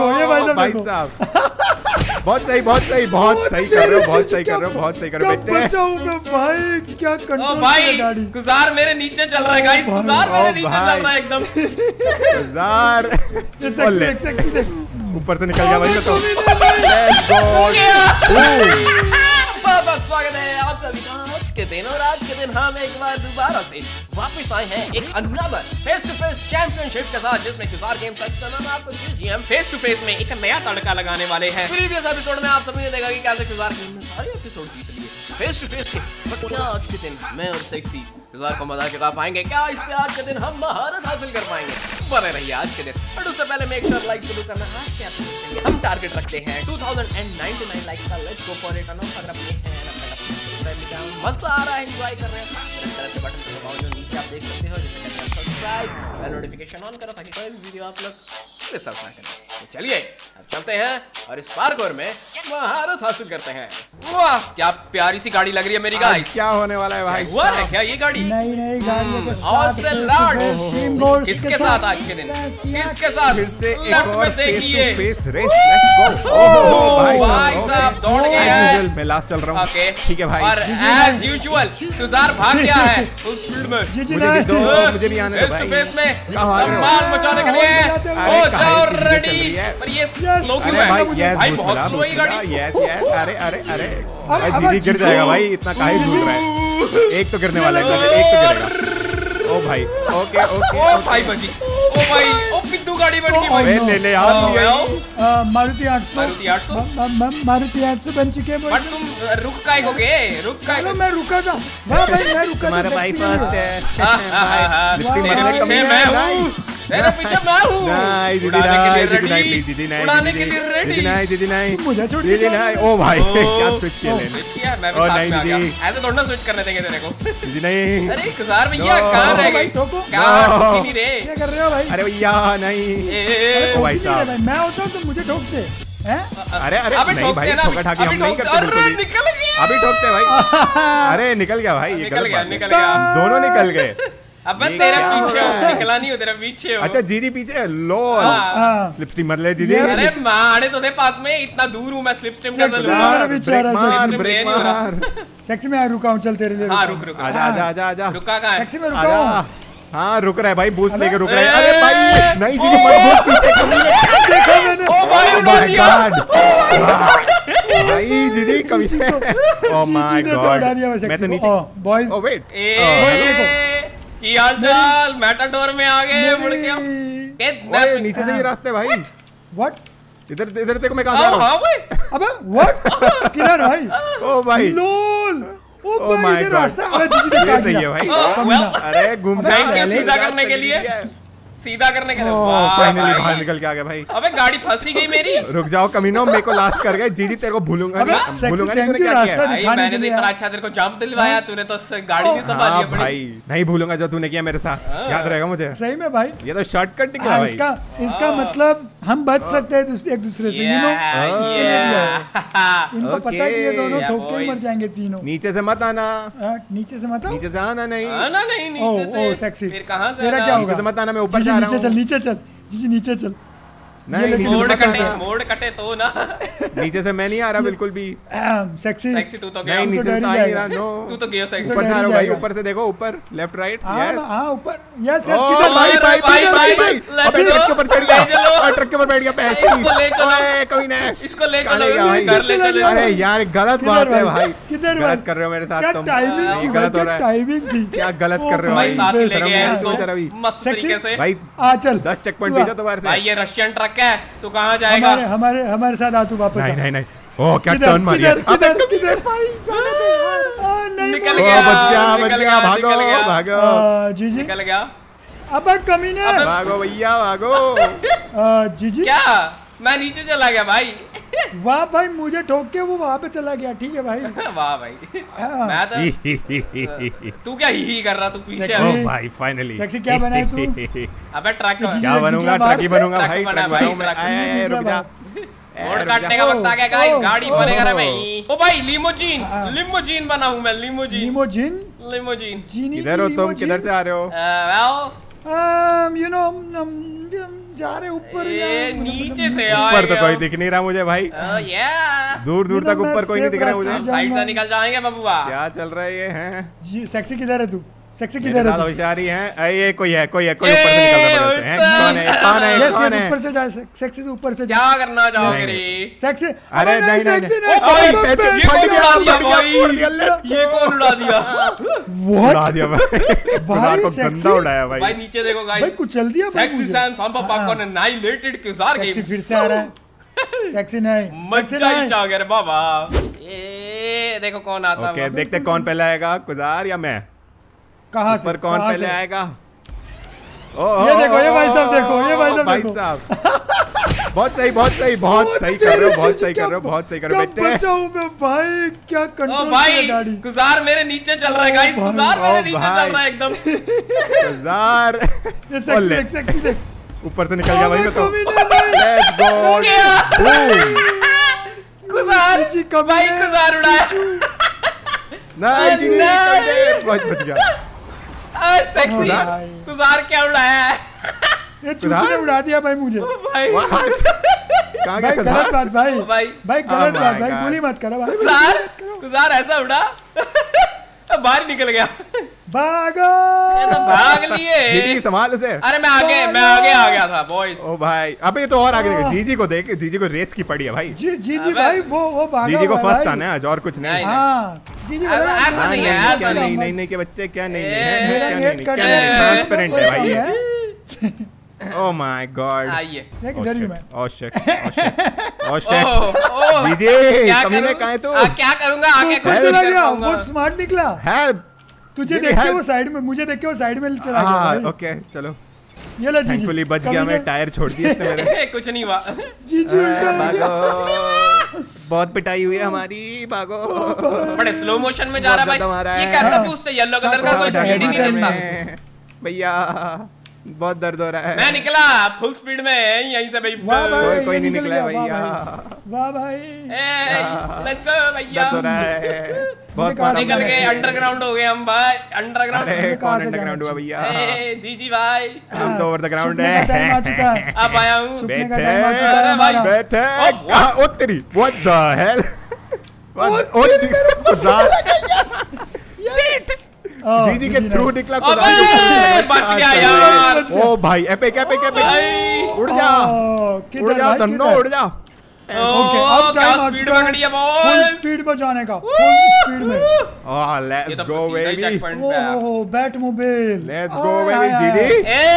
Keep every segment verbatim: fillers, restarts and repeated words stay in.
भाई साहब बहुत सही बहुत सही बहुत सही कर रहे हो बहुत सही कर रहे हो बहुत सही कर रहे हो बेटे। भाई क्या कंट्रोल भाई गुजार मेरे नीचे चल रहा है गाइस, गुजार मेरे नीचे चल रहा है एकदम। गुजार ऊपर से निकल गया भाई तो। बहुत बहुत स्वागत है आप सभी का आज के दिन, और आज के दिन हम एक बार दोबारा से वापस आए हैं एक another face to face championship के साथ, जिसमें किसार गेम हम आपको हम फेस टू फेस में एक नया तड़का लगाने वाले हैं। प्रीवियस एपिसोड में आप सभी ने देखा कि कैसे किसार गेम में सारे एपिसोड जीत लिए फेस टू फेस के। बट क्या आज के दिन मैं और सेक्सी किसार को मजा चुका पाएंगे? क्या इस पे आज के दिन हम महारत हासिल कर पाएंगे? बने रहिए आज के दिन। बट उससे पहले मेक श्योर लाइक जरूर करना। आज के एपिसोड हम टारगेट रखते हैं two thousand ninety nine likes का। Let's go for it. अगर अपने मजा आ रहा है, एंजॉय कर रहे हैं, रेड कलर के बटन को दबाओ जो नीचे आप देख सकते हो, जिससे कहते हैं सब्सक्राइब, बेल नोटिफिकेशन ऑन करो ताकि कोई भी वीडियो आप लोग मिस आउट ना करें। तो चलिए अब चलते हैं और इस पार्कोर में महारत हासिल करते हैं। वाह क्या प्यारी सी गाड़ी लग रही है मेरी गाइस। क्या होने वाला है भाई? हुआ है क्या ये गाड़ी? नई नई गाड़ियों के साथ किसके साथ आज के दिन किसके साथ फिर से एक और face to face race. Let's go. ओहो भाई साहब दौड़ गए हैं। मैं लास्ट चल रहा हूं। ठीक है भाई। और एज यूजुअल तुषार भाग गया है उस फील्ड में। मुझे भी दो, मुझे भी आने दो भाई। फेस में मार मचाने के लिए हो जाओ रेडी। पर ये स्लो क्यों है भाई? यस भाई बूस्ट बहुत मिला, स्लो बूस्ट है मिला। गाड़ी। यस यस अरे अरे अरे भाई जीजी गिर जाएगा भाई, इतना काहे झूल रहा है? एक तो गिरने वाला है, एक तो गिरेगा। ओ भाई ओके ओके ओ भाई बची। ओ भाई ओ पिद्दू गाड़ी बन गई भाई। ले ले यार मारुति आठ सौ मारुति आठ सौ मारुति आठ सौ बन चुके हैं। बट तुम रुक काहे हो गए? रुक काहे हो? मैं रुका था भाई, मैं रुका था। हमारा भाई फर्स्ट है भाई। लिपस्टिक मेरे मारने पीछे मैं हूं, तेरे पीछे मैं हूं। नहीं जीजी नहीं जीजी नहीं प्लीज जीजी नहीं उड़ाने के लिए रेडी। जीजी नहीं जीजी नहीं मुझे छोड़ जीजी नहीं। ओ भाई क्या स्विच किया लेने? यार मैं भी साथ में आ गया। ऐसे थोड़ा ना स्विच करने देंगे तेरे को। जीजी नहीं। अरे किसार भैया कहां रह गए? कहां नहीं रे? क्या कर रहे हो भाई? अरे भैया नहीं। ओ भाई साहब मैं होता हूं तो मुझे ठोक से हैं? अरे अरे नहीं भाई, ठोका ठाकी हम नहीं करते बिल्कुल भी। निकल गया। अभी ठोकते भाई। अरे निकल गया भाई, ये गलत बात है। निकल गया दोनों निकल गए। अबे तेरे पीछे हो, निकला नहीं हो, तेरे पीछे हो। अच्छा जीजी पीछे लो स्लिप स्ट्रीम मत ले जीजी। अरे मारे तो दे पास में, इतना दूर हूं मैं, स्लिप स्ट्रीम कैसे लूंगा? ब्रेक मार ब्रेक मार। सेक्सी में रुका हूं, चल तेरे लिए। हां रुक रुक आजा आजा आजा आजा। रुका कहां है? सेक्सी में रुका हूं। हाँ रुक रहा है भाई, बूस्ट लेके रुक रहा है। अरे भाई नहीं जीजी मत बूस्ट पीछे कभी देखा मैंने। ओ भाई उड़ा दिया भाई जीजी कभी। ओह माय गॉड मैं तो नीचे। बॉयज ओ वेट की हाल चाल? मैटाडोर में आ गए मुड़ के हम। ओए नीचे से भी रास्ते भाई। व्हाट? इधर इधर देखो मैं कहां से आ रहा हूं। अबे व्हाट किधर भाई? ओ भाई लोल। ओ Oh my भाई God. रास्ता अबे जीजी ने ये सही है भाई। well, अरे घूम जाएंगे सीधा करने के लिए, सीधा करने के लिए। फाइनली बाहर निकल के आ गया भाई। अबे गाड़ी फंसी गई मेरी। रुक जाओ कमीनो, मेरे को लास्ट कर गए। जीजी तेरे को भूलूंगा नहीं, भूलूंगा नहीं। तूने क्या किया भाई? मैंने तो इतना अच्छा तेरे को जंप दिलवाया, तूने तो गाड़ी नहीं संभाली अपनी। भाई नहीं भूलूंगा जो तूने किया मेरे साथ, याद रहेगा मुझे। सही में भाई ये तो शॉर्टकट निकला भाई। इसका इसका मतलब हम बच सकते हैं एक दूसरे से, यू नो। इनको पता है कि ये दोनों ठोक के मर जाएंगे तीनों। नीचे से मत आना, नीचे से मत। नीचे से आना नहीं, आना नहीं नीचे से। ओ सेक्सी फिर कहां से? तेरा क्या होगा? नीचे से मत आना, मैं ऊपर से आ रहा हूं। नीचे चल, नीचे चल जीजी, नीचे चल। नहीं नीचे से मोड़ मत कटे, आना। मोड़ कटे तो ना। नीचे से मैं नहीं आ रहा बिल्कुल भी। सेक्सी सेक्सी तू तो गया। नहीं नीचे से तो आ नहीं रहा। नो तू तो गया सेक्सी। ऊपर से आ रहा हूं भाई, ऊपर से देखो, ऊपर लेफ्ट राइट। यस हां ऊपर। यस यस ओ किधर भाई भाई भाई भाई भाई अबे ट्रक के ऊपर चढ़ गया, और ट्रक के ऊपर बैठ गया पैसे। ओए कोई नहीं, इसको ले चलो, घर ले चलो। अरे यार गलत बात है भाई, किधर गलत कर रहे हो मेरे साथ तुम। टाइमिंग गलत हो रहा है, टाइमिंग थी। क्या गलत कर रहे हो भाई? साथ ले गए इसको अभी मस्त तरीके से भाई। आ चल दस चेक पॉइंट भेजो दोबारा से भाई। ये रशियन ट्रक है, तू कहां जाएगा? हमारे हमारे हमारे साथ आ तू वापस। नहीं नहीं नहीं। ओ क्या टर्न मारिया। अबे किधर भाई? जाने दे यार। नहीं निकल गया, बच गया बच गया। भागो भागो जीजी, निकल गया। अबे कमीने, भागो भैया भागो। जीजी क्या? मैं नीचे चला गया भाई। वाह भाई, मुझे ठोक के वो वहां पे चला गया। ठीक है भाई। वाह भाई। मैं तो तू क्या ही ही कर रहा, तू पीछे। ओ भाई फाइनली सेक्सी क्या बना है तू? अबे ट्रक क्या बनूंगा? ट्रक ही बनूंगा भाई। ट्रक बनाऊं मैं। आए रुक जा, मोड़ काटने का वक्त आ गया गाइस। गाड़ी बनेगा रे भाई। ओ भाई लिमोजीन, लिमोजीन बना हूं मैं। Limousine limousine limousine. किधर हो तुम? किधर से आ रहे हो? Well um you know um, जा रहे ऊपर ए, नीचे से आएगा। ऊपर तो कोई दिख नहीं रहा मुझे भाई, दूर दूर तक ऊपर कोई नहीं दिख रहा मुझे। साइड से निकल जाएंगे बबुआ। क्या चल रहा है ये हैं? जी सेक्सी किधर है तू? सेक्सी मेरे किधर है साथ तू? होशियारी है। ये कोई है, कोई है, कोई ऊपर से निकल रहा है बगल से। हैं? कौन है? कौन है? यस कौन यस है? ऊपर से जा। सेक्सी तू ऊपर से जा। क्या करना चाहोगे रे? सेक्सी अरे नहीं नहीं सेक्सी नहीं। नहीं। ओए पैसे ये फट कौन गया, उड़ा दिया फट गया, भाई? फोड़ दिया, let's ये कौन उड़ा दिया? What? उड़ा दिया भाई। बाहर को सेक्सी? गंदा उड़ाया भाई। भाई नीचे देखो भाई गाइस। कुछ चल दिया भाई सेक्सी मुझे। सैम सांपा पॉपकॉर्न एनाइलेटेड किजार सेक्सी गेम्स। फिर से आ रहा है। सेक्सी नहीं, सेक्सी मजा ही नहीं। चाह गया रे बाबा। ए देखो कौन आता है। ओके देखते कौन पहले आएगा, कुजार या मैं? कहाँ से? पर कौन कहाँ पहले से? आएगा? ये देखो, ये भाई साहब देखो, ये भाई साहब भाई देखो। साहब बहुत सही, बहुत सही, बहुत सही कर रहे हो, बहुत सही कर रहे हो, बहुत सही कर रहे हो क्या बेटे। बचाऊं मैं भाई, क्या ओ कंट्रोल भाई किया गाड़ी। गुजार मेरे नीचे चल रहा है गाइस। भाई, गुजार ओ मेरे नीचे भाई। चल रहा है एकदम। कुजार ये सेक्सी देख, सेक्सी देख। ऊपर से निकल गया भाई मैं तो। कभी नहीं, नहीं। Let's go. गया। बूम। गुजार जी, कभी भाई नहीं। गुजार उड़ाया। नहीं जी, नहीं। कर दे। बच बच गया। आ, सेक्सी गुजार। गुजार क्या उड़ाया है? ये चूचू ने उड़ा दिया भाई मुझे। भाई What? कहाँ गया भाई गलत कुजार? बात भाई। भाई। भाई Oh गलत my बात भाई, God. गोली मत करो भाई। गुजार गुजार ऐसा उड़ा अब बाहर निकल गया। भागो। ये तो भाग लिए। जीजी संभाल उसे। अरे मैं आगे मैं आगे आ गया था बॉयज। ओ भाई अबे ये तो और आगे देखो, जीजी को देख, जीजी को रेस की पड़ी है भाई। जी जी जी अबे। भाई वो वो भागा जीजी को हुआ है फर्स्ट भाई। आना है आज, और कुछ नहीं। नहीं। हाँ जी जी ऐसा- भाई, ऐसा हाँ, नहीं है, नहीं, ऐसा क्या नहीं। नहीं नहीं नहीं के बच्चे क्या नहीं नहीं ए, है, मेरा क्या नेट नहीं कट क्या गया नहीं, है। ट्रांसपेरेंट है भाई ये। है। Oh my God. आइए। देख इधर ही मैं। Oh shit, oh shit, oh oh, shit. Oh. GG क्या कमीने करूं? कहाँ है तू? आ, क्या करूंगा आगे कुछ ऊपर नहीं चला कर गया, पाऊंगा। वो स्मार्ट निकला। है तुझे जीजी देख के है। वो साइड में, मुझे देख के वो साइड में चला गया हाँ भाई। ओके चलो, ये ले जी थैंकफुली बच गया मैं, टायर छोड़ दिए इसने मेरे। कुछ नहीं हुआ। जी जी उल्टा हो गया। भागो, बहुत पिटाई हुई है हमारी, भागो। बड़े स्लो मोशन में जा रहा बहुत ज्यादा है मारा भाई। ये है। कैसा बूस्ट है येलो कलर का, कोई उठा के हेड ही नहीं मारा देता। मैं। भैया बहुत दर्द हो रहा है। मैं निकला फुल स्पीड में यहीं से भाई। वाह भाई, कोई कोई ये नहीं निकल निकला है गया, वाह भैया। वाह भाई। लेट्स गो भैया। दर्द हो रहा है बहुत कहाँ मारा निकल मैंने। गए, अंडरग्राउंड हो गए हम भाई। अंडरग्राउंड। अरे मुझे कहाँ कौन से अंडरग्राउंड जाना हुआ भैया? ए जी जी भाई हम तो ओवर द ग्राउंड सुपने का टाइम आ चुका है। है। अब आया हूँ। सुपने का बैठे टाइम आ चुका है अरे भाई, हमारा। बैठे Oh, कहाँ? ओ तेरी व्हाट द हेल? ओ जी कुजार Oh, जीजी के नहीं। थ्रू निकला अबे, कुजार के थ्रू निकला। बच गया अच्छा, यार। ओ भाई एपिक एपिक एपिक भाई। उड़ जा Oh, किधर उड़ जा भाई, धन्नो किधर? उड़ जा। ओके ओह, अब क्या टाइम आ स्पीड चुका पकड़ी है है फुल बॉस। स्पीड में जाने का, फुल स्पीड में। ओह ये लेट्स तो गो सीधा ही बेबी, checkpoint पे आया। Oh Batmobile. Let's go baby. GG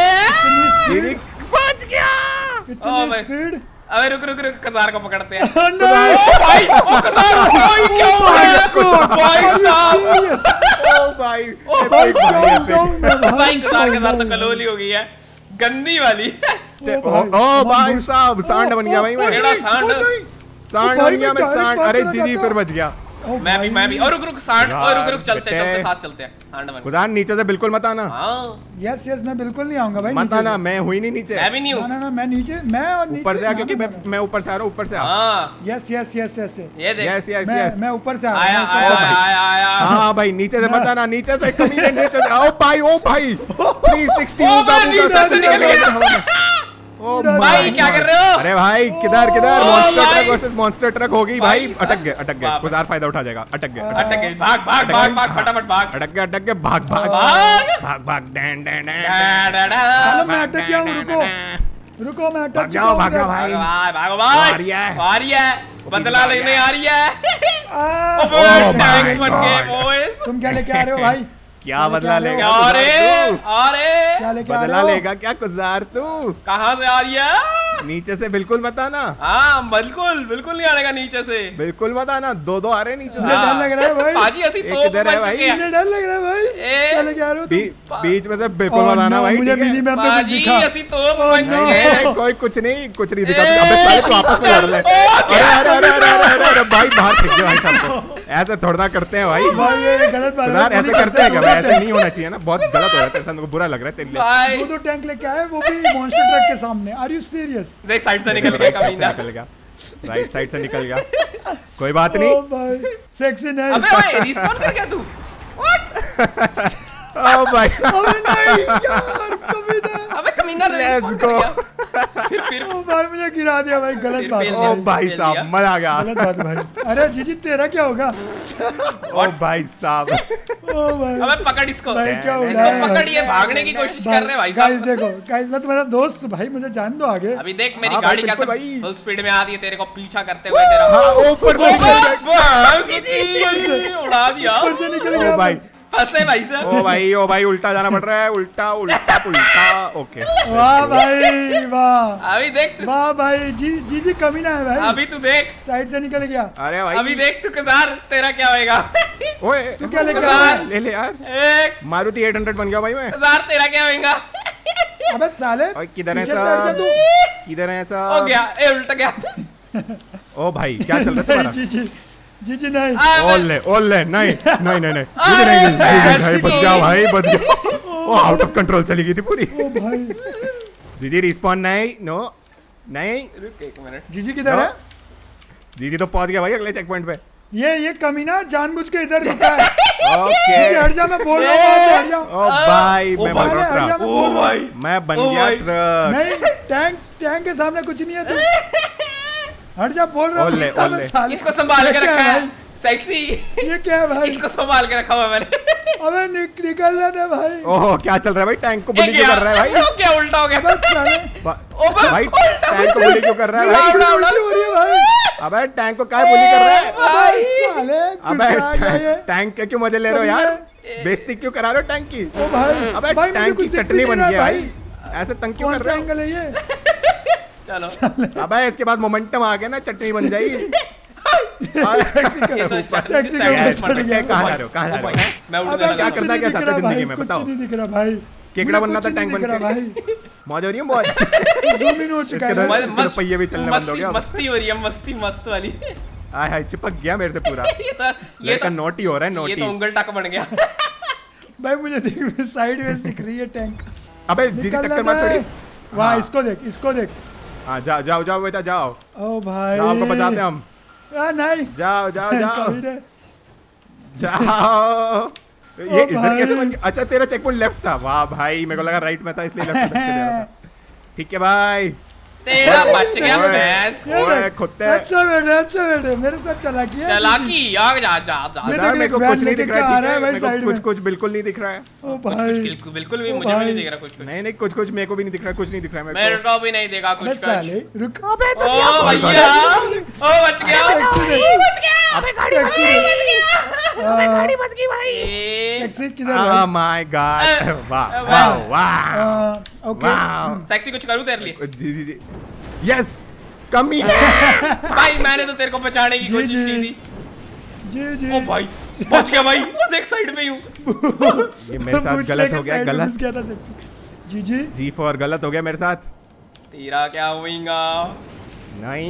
ए जीजी बच गया। ओ इतनी भाई। स्पीड। अबे रुक रुक रुक कतार को पकड़ते हैं। नहीं। ओ भाई ओ कतार भाई क्या हो रहा है? भाई साहब Serious? ओ भाई भाई एपिक भाई down, एपिक। down में भाई, भाई कतार के साथ तो down। कलोली हो गई है, गंदी वाली। ओ ओ भाई साहब सांड बन गया भाई मैं, केड़ा सांड? सांड बन गया मैं सांड। अरे जीजी फिर बच गया। ओ मैं भी मैं भी और रुक रुक सांड और रुक रुक चलते बेटे। चलते साथ चलते हैं सांड बन। गुजार नीचे से बिल्कुल मत आना, हाँ यस यस मैं बिल्कुल नहीं आऊंगा भाई मत नीचे आना, से। मैं हुई नहीं नीचे। मैं भी नहीं ना हूँ। ना ना मैं नीचे, मैं और नीचे ऊपर से आ, ना, क्योंकि ना, मैं ना, मैं ऊपर से आ रहा हूँ, ऊपर से आ। हाँ यस यस यस यस ये देख यस यस मैं यस। मैं ऊपर से आ आया रहा हूँ, आया ऊपर से। आया आया हाँ भाई नीचे से मत आना, नीचे से कमीने नीचे से आओ भाई। ओ भाई थ्री सिक्सटी ओ उगा भाई, उगा नीचे सब से निकल गया। ओ भाई, भाई क्या कर रहे हो? अरे भाई किधर किधर ओ मॉन्स्टर भाई। ट्रक वर्सेस मॉन्स्टर ट्रक हो गई भाई। भाई, अटक गए अटक गए, बाप रे। गुजार फायदा उठा जाएगा। अटक गए अटक अटक गई, भाग भाग भाग भाग फटाफट भाग। अटक गए अटक गए, भाग भाग भाग। भाग भाग डैन डैन डैन डा, डा, डा। चलो मैं अटक गया हूँ, रुको रुको मैं अटक भाग चुका जाओ हूँ भाग जाओ उधर। भाई। भागो भागो भाई। आ रही है। आ रही है, बदला आ लेने गया। आ रही है। आ, ओ Oh my टैंक बन गए God। बॉयज। तुम क्या लेके आ रहे हो भाई? क्या बदला लेके लेगा अरे गुजार तू? अरे क्या लेके आ बदला रहे हो? लेगा क्या गुजार तू? कहाँ से आ रही है? नीचे से बिल्कुल मत आना, हाँ बिल्कुल बिल्कुल नहीं आएगा नीचे से। बिल्कुल मत आना। दो दो आ रहे हैं नीचे मुझे से। डर लग रहा है भाई। पाजी ऐसी एक तोप इधर है बन भाई। चुके हैं। मुझे डर लग रहा है भाई। ए, क्या लेके आ रहे हो तुम? बी- बीच में से बिल्कुल Oh मत आना no, भाई। मुझे ठीक है? मिनी मैप में कुछ पाजी दिखा। ऐसी तोप Oh बन no। चुके हैं। नहीं, कोई कुछ नहीं कुछ नहीं दिखा। ए, अबे साले तू आपस में लड़ ले। ओ, अरे अरे अरे अरे अरे अरे अरे भाई बाहर फेंक दे भाई साहब को। ऐसे थोड़ा ना करते हैं भाई। भाई ये गलत बात है। गुजार ऐसे करते हैं क्या? ऐसे नहीं होना चाहिए ना, बहुत गलत हो रहा है तेरे साथ, मेरे को बुरा लग रहा है तेरे लिए। भाई दो दो टैंक लेके आए, वो भी मॉन्स्टर ट्रक के सामने। Are you serious? देख साइड से निकल गया राइट साइड से कमीना। निकल गया, राइट साइड से निकल गया। कोई बात ओ नहीं। भाई सेक्सी नहीं। अबे ओए रिस्पॉन कर गया तू। व्हाट? ओ भाई अबे नहीं यार कभी नहीं। अबे कमीना विनर लेट्स गो। फिर फिर ओ भाई मुझे गिरा दिया भाई, गलत बात फिर है ओ भाई, भाई साहब मजा आ गया। गलत बात है भाई। अरे जीजी तेरा क्या होगा? ओ भाई साहब ओ भाई अबे पकड़ इसको, भाई क्या हो इसको रहा है पकड़, ये भागने की कोशिश कर रहे हैं भाई गाइस साहब। देखो गाइस, मैं तुम्हारा दोस्त हूं भाई, मुझे जान दो आगे। अभी देख मेरी हाँ भाई, गाड़ी बिल्कुल कैसे भाई। फुल स्पीड में आ रही है तेरे को पीछा करते हुए तेरा। हाँ ऊपर से निकल गया। उड़ा दिया ऊपर से निकल गया ओ भाई फंसे भाई साहब। ओ भाई ओ भाई उल्टा जाना पड़ रहा है, उल्टा उल्टा उल्टा। ओके वाह भाई वाह अभी देख वाह भाई, जी जी जी कमीना है भाई, अभी तू देख, साइड से निकल गया। अरे भाई अभी देख तू कजार तेरा क्या होएगा। ओए तू क्या लेके आया? ले ले यार, एक मारुति आठ सौ बन गया भाई मैं। हजार तेरा क्या होएगा। अबे साले ओए किधर है पीछे से हट जा सब, तू। किधर है हो सब? गया, ए उल्टा गया। Oh, ओ भाई क्या चल रहा है तुम्हारा? जी जी जी जी नहीं अबे, ओले ओले नहीं नहीं नहीं नहीं अरे, नहीं नहीं नहीं भाई ऐसी बच गया भाई बच गया। ओ आउट ऑफ कंट्रोल चली गई थी पूरी। ओ भाई जी जी रिस्पॉन्ड नहीं, नो नहीं। रुक एक मिनट। जी जी किधर है? जी जी तो पहुंच गया भाई अगले चेक पॉइंट पे। ये ये कमीना जानबूझ के इधर रुका है। ओके जी, हट जा, मैं बोल रहा हूँ वहाँ से हट जा। ओ भाई ओ मैं भाई, बन अरे, हट जा, रहा मैं बोल रहा हूँ। भाई मैं बन ओ गया भाई। ट्रक। नहीं टैंक टैंक के सामने कुछ नहीं है तू। हट जा, बोल रहा हूँ ओले, इसका मैं ओले। साले- इसको संभाल के ये क्या रखा है भाई? सेक्सी। ये क्या है भाई? इसको संभाल के रखा हुआ मैंने। अबे निक निकलने दे भाई। ओह क्या चल रहा है भाई, टैंक को बुली एक क्यों कर रहा है भाई? हो गया, उल्टा हो गया। बस साले बा- ओ भाई, भाई उल्टा टैंक को बुली क्यों कर रहा है भाई? उड़ा, उड़ा। उल्टी हो रही है भाई। अबे टैंक को काय बुली कर रहा है? अबे साले अबे गुस्सा आ गया ये। टैंक टैंक के क्यों मजे ले रहे हो यार? बेइज्जती क्यों करा रहे हो टैंक की? ओ भाई अबे भाई, मुझे टैंक की कुछ दिख चटनी भी बन नहीं गई रहा है भाई, ऐसे तंग क्यों कौन कर सा रहे हो? एंगल है ये? चलो अबे इसके पास मोमेंटम आ गया ना, चटनी बन जाएगी। ये तो सेक्सी चल- का चल- चल गया। कहाँ जा रहे हो कहाँ जा रहे हो? मैं उड़ने अबे लगा। क्या कुछ करना नहीं क्या दिख चाहते रहा जिंदगी भाई, में, कुछ बताओ। नहीं दिख रहा भाई। केकड़ा मुझे बनना था कुछ टैंक नहीं बन दिख रहा के। भाई। मौज हो रही है मौज। जूम इन हो चुका इसके है तो- भाई। इसके तो पहिए भी चलने बंद हो मस्ती गया अब। मस्ती हो रही है, मस्ती मस्त वाली। आय हाय चिपक गया मेरे से पूरा। ये तो ये लड़का तो नोटी हो रहा है ये तो नोटी। उंगल टक बन गया। भाई मुझे देख साइड में दिख रही है टैंक। अबे जी जी निकलने टक्कर मार दे। थोड़ी। वाह हाँ। इसको देख, इसको देख। हाँ जाओ जाओ जाओ बेटा जाओ, ओ भाई जाओ आपको बचाते हैं हम। आ, नहीं जाओ जाओ जाओ कभी नहीं। जाओ। ये ओ इधर भाई। कैसे बन गया? अच्छा तेरा चेक पॉइंट लेफ्ट था, वाह भाई मेरे को लगा राइट में था इसलिए लेफ्ट में धक्के दे रहा था। ठीक है भाई। तेरा बच गया ओए। भैंस। ये ओए, देख, खुद ते। अच्छा बेटे अच्छा बेटे, मेरे साथ चला किया। चलाकी आग जा जा जा। मैं यार देख, मेरे को वैन कुछ नहीं लेके दिख रहा क्या आ है, रहा है ठीक है भाई मेरे को साइड कुछ में। कुछ बिल्कुल नहीं दिख रहा है। ओ भाई बिल्कुल बिल्कुल भी ओ मुझे भी नहीं भाई। दिख रहा कुछ कुछ। नहीं नहीं कुछ कुछ मेरे को भी नहीं दिख रहा है, कुछ नहीं दिख रहा है मेरे मेरे को। को भी नहीं देखा कुछ अबे कुछ। साले रुक। अबे ओ भैया, ओ बच गया, टैक्सी दे। बच गया। अबे गाड़ी टैक्सी दे। गाड़ी बच गई भाई। टैक्सी किधर ओह है? माय गॉड, अ, वाह अ, वाह वाह आ, ओके वाह। सेक्सी कुछ करूँ तेरे लिए? जी जी जी यस कमी। भाई मैंने तो तेरे को बचाने की जी, कोशिश जी। की थी। जी जी। ओ भाई बच गया भाई, वो देख साइड पे हूँ। ये मेरे साथ पूछ गलत ले हो के गया, साइड में गलत घुस गया था sexy। Ji ji ji for गलत हो गया मेरे साथ। तेरा क्या होगा? नहीं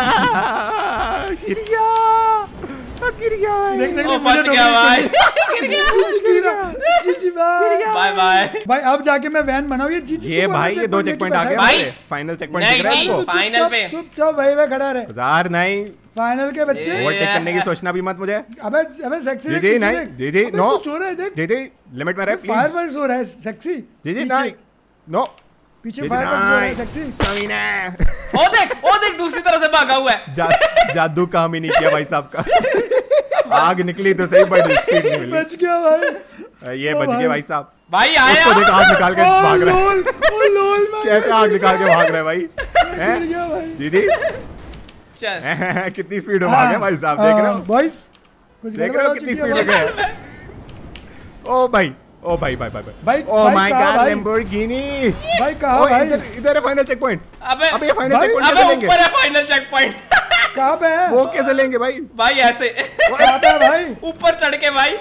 आ, गिर गया गिर गया भाई। देख देख ओ मुझे बच गया भाई। जी जी गिरा। जी जी भाई बाय बाय। भाई अब जाके मैं वैन बनाऊं। ये जी जी ये क्यों भाई बोल ये दो रहे चेक पॉइंट आ गए भाई। भाई, फाइनल चेक पॉइंट नहीं, दिख रहा है नहीं। इसको। फाइनल पे। चुपचाप भाई भाई खड़ा रहे। हजार नहीं, फाइनल के बच्चे। ये- ओवरटेक करने की सोचना भी मत मुझे। अबे अबे सेक्सी जी जी नहीं, जी जी नो, कुछ हो रहा है देख। जी जी लिमिट में रहे प्लीज। फायरवर्क्स हो रहा है सेक्सी। जी जी पीछे- नहीं नो पीछे जी जी फायरवर्क्स हो रहा है नहीं। सेक्सी। कमीने। ओ देख, ओ देख दूसरी तरह से भागा हुआ है। जा, जादू काम ही नहीं किया भाई साहब का। आग निकली तो सही बड़ी स्पीड नहीं मिली। बच गया भाई। ये ओ बच भाई। गए भाई साहब। भाई आया। उसको देख आग निकाल के ओ भाग रहा है। लोल ओ लोल मैं कैसे आग निकाल के भाग रहा है भाई? हैं? गिर गया भाई। जी जी चल कितनी स्पीड में भागे भाई साहब, देख रहे हो? बॉयज कुछ देख गड़बड़ रहे हो हो कितनी चुकी है स्पीड भाई। लगे? ओ भाई ओ भाई भाई भाई भाई, ओ भाई माय कहाँ गॉड भाई? लैम्बोर्गिनी। भाई कहाँ ओ भाई? इधर इधर है फाइनल चेक पॉइंट। अबे अबे ये फाइनल भाई, चेक पॉइंट अबे कैसे लेंगे? ऊपर है फाइनल चेक पॉइंट। कहाँ पे है? वो कैसे लेंगे भाई? भाई ऐसे कहाँ पे है भाई? ऊपर चढ़ के भाई,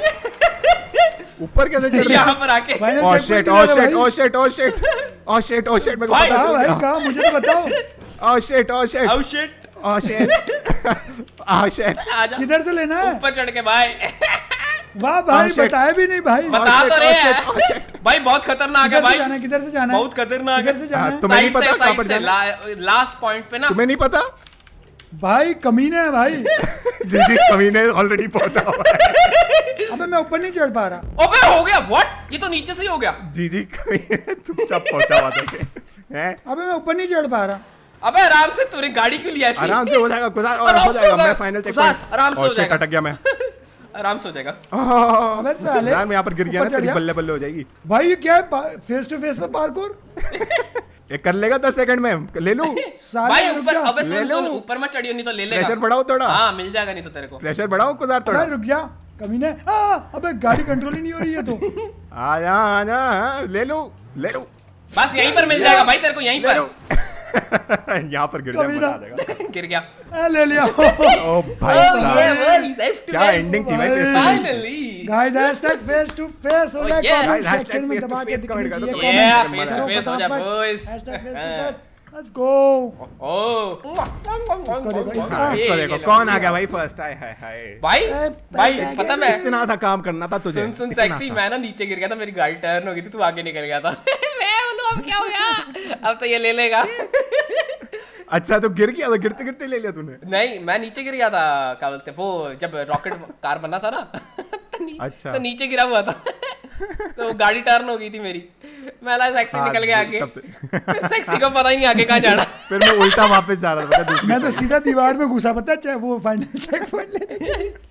ऊपर कैसे चढ़ रहे यहाँ हैं? पर आके। Final oh check shit point oh किधर है शिट भाई? Oh shit oh shit oh shit oh shit मेरे को भाई, पता कहाँ भाई चल कहाँ मुझे तो बताओ। गया। Oh shit oh shit Oh shit, oh shit oh shit आजा किधर से लेना है? ऊपर चढ़ के भाई। वाह भाई Oh, shit. बताया भी नहीं भाई। बता तो रहे हैं। Oh shit. भाई बहुत खतरनाक है किधर से भाई, जाना है? किधर से जाना है? बहुत खतरनाक किधर से है। जाना हाँ, है? तुम्हें नहीं साइड से पता कहाँ पर साइड से जाना? ला- लास्ट पॉइंट पे ना। तुम्हें नहीं पता? भाई कमीने है भाई। जी जी कमीने ऑलरेडी पहुंचा हुआ है। अबे मैं ऊपर नहीं चढ़ पा रहा। अबे हो गया व्हाट, ये तो नीचे से ही हो गया। जी जी चुपचाप पहुंचा हुआ था हैं। अबे मैं ऊपर नहीं चढ़ पा रहा। अबे आराम से, तूने गाड़ी क्यों लिया ऐसी? आराम से हो जाएगा गुजार, और हो जाएगा। मैं फाइनल चेक पॉइंट आराम से हो जाएगा। अटक गया मैं। आराम से हो जाएगा। अबे साले यार मैं यहाँ पर गिर गया ना, ऊपर चढ़ तेरी गया। बल्ले बल्ले हो जाएगी भाई ये क्या है, फेस टू फेस में पार्कोर? ये कर लेगा दस सेकंड में, ले लूं? साले भाई रुक ऊपर, जा। अबे ले सुन लो। सुन, ऊपर मत चढ़ियो नहीं तो ले लेगा। प्रेशर बढ़ाओ थोड़ा। हाँ मिल जाएगा नहीं तो तेरे को। प्रेशर बढ़ाओ गुजार थोड़ा। अबे रुक जा कमीने। आ, अबे गाड़ी कंट्रोल ही नहीं हो रही है तो। आ जा आ जा, ले लो ले लो बस यहीं पर मिल जाएगा भाई तेरे को, यहीं ले पर। लो यहाँ पर गिर जाए कभी मजा ना। आ जाएगा। गिर गया। आ, ले लिया। ओ भाई साहब क्या एंडिंग थी भाई face to face. Finally guys hashtag face to face हो Oh, जाए yeah. कमेंट Guys, सेक्शन में hashtag दबा के face to face comment कर दो, दीजिए Yeah, comment। face to face हो जा फटाफट। boys। Hashtag face to हाँ। face। Let's go। ओ देखो, इसका- हाँ, इसको देखो कौन आ गया भाई फर्स्ट। आए हाय हाय भाई ए, भाई पैसे पता आगे मैं इतना सा काम करना था तुझे। सुन सुन इतना सेक्सी, सा। मैं ना नीचे गिर गया था, मेरी गाड़ी टर्न हो गई थी, तू आगे निकल गया था। मैं बोलूं अब क्या हो गया, अब तो ये ले लेगा। अच्छा तो गिर गया, तो गिरते गिरते ले लिया तूने। नहीं मैं नीचे गिर गया था, क्या बोलते वो जब रॉकेट कार बना था ना। तो नी- अच्छा। तो नीचे गिरा हुआ था। तो गाड़ी टर्न हो गई थी मेरी, मैं ला सेक्सी हाँ, निकल गया आगे। तब तो- फिर सेक्सी को पता ही नहीं आगे कहाँ जाना। फिर मैं उल्टा वापस जा रहा था पता है, दूसरी मैं तो side। सीधा दीवार में घुसा, पता है, चाहे वो फाइनल चेक पॉइंट लेने के लिए।